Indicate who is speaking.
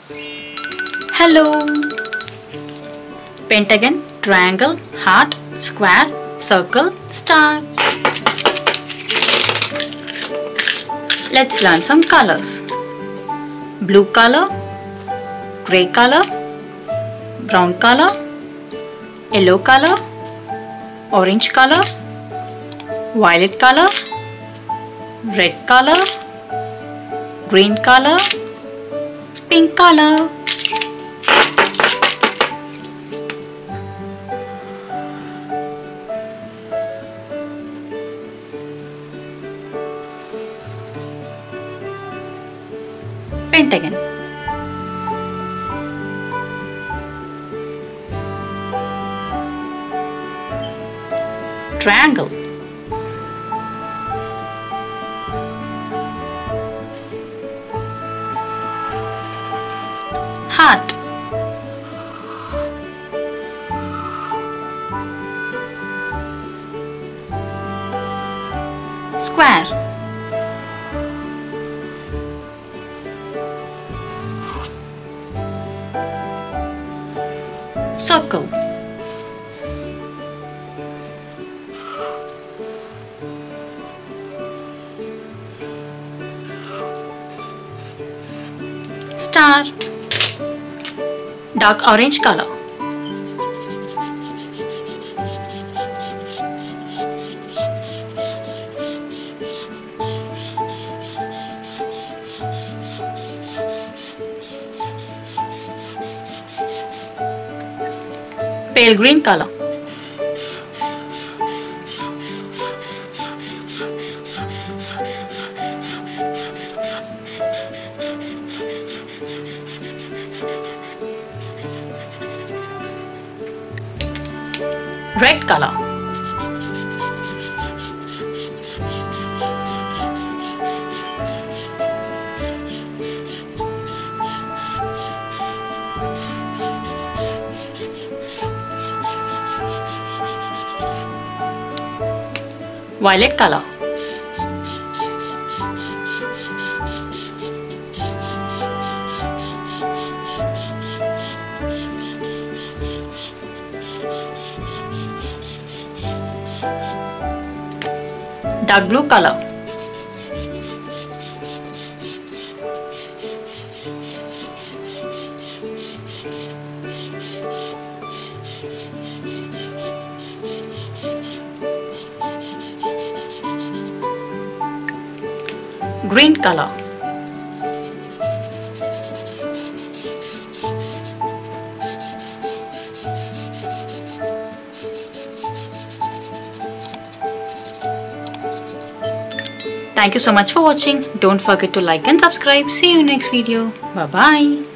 Speaker 1: Hello! Pentagon, triangle, heart, square, circle, star. Let's learn some colors. Blue color, grey color, brown color, yellow color, orange color, violet color, red color, green color, pink color. Pentagon. Triangle. Heart. Square. Circle. Star. Dark orange color. Pale green color. Red color. Violet color. Dark blue color. Green color. Thank you so much for watching. Don't forget to like and subscribe. See you in next video. Bye bye.